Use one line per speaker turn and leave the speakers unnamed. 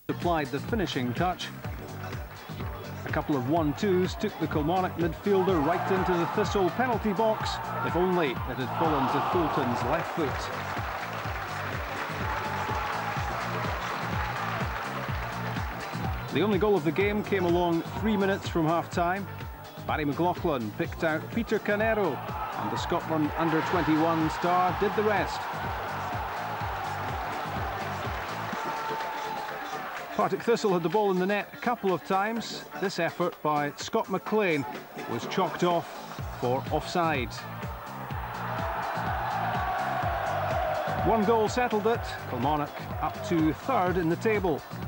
applied the finishing touch. A couple of 1-2s took the Kilmarnock midfielder right into the Thistle penalty box. If only it had fallen to Fulton's left foot. The only goal of the game came along 3 minutes from half-time. Barry McLaughlin picked out Peter Canero, and the Scotland under-21 star did the rest. Partick Thistle had the ball in the net a couple of times. This effort by Scott McLean was chalked off for offside. One goal settled it. Kilmarnock up to third in the table.